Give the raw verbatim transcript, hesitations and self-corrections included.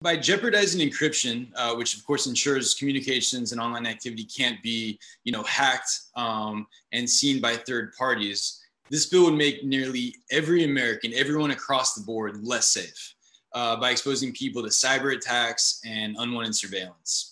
By jeopardizing encryption, uh, which of course ensures communications and online activity can't be, you know, hacked um, and seen by third parties, this bill would make nearly every American, everyone across the board, less safe uh, by exposing people to cyber attacks and unwanted surveillance.